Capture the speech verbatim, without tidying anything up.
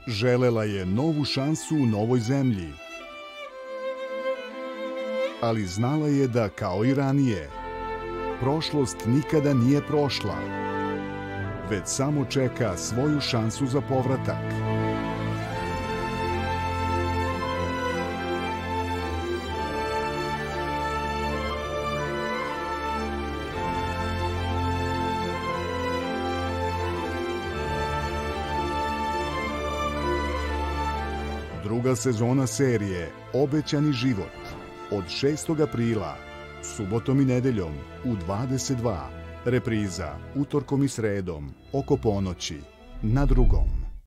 Želela je novu šansu u novoj zemlji. Ali znala je da, kao i ranije, prošlost nikada nije prošla, već samo čeka svoju šansu za povratak. Druga sezona serije Obećani život od šestog aprila, subotom i nedeljom u dvadeset dva, repriza utorkom i sredom oko ponoći na Drugom.